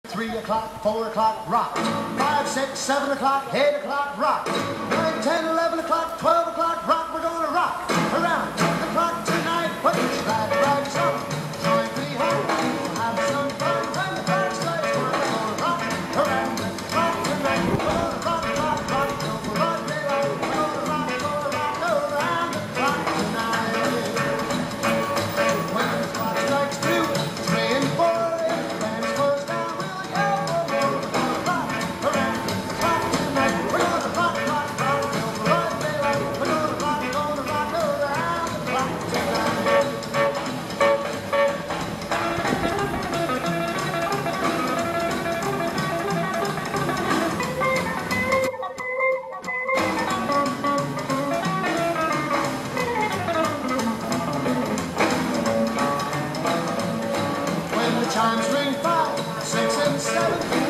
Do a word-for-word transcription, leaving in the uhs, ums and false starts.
Three o'clock, four o'clock, rock. Five, six, seven o'clock, eight o'clock, rock. Nine, ten, eleven o'clock, twelve o'clock, rock. We're gonna rock around the clock tonight. Put your glad rags on. Join me home. Have some fun when the clock strikes one. We're gonna rock around the clock tonight. We're gonna rock, rock, rock till the broad daylight. We're gonna rock, gonna rock around the clock tonight. When the clock strikes two, three and four, if the band slows down, we'll yell for more. We're gonna rock around the clock tonight. We're gonna rock, rock, rock till the broad daylight. We're gonna rock, gonna rock around the clock tonight. When the chimes ring five, six, and seven.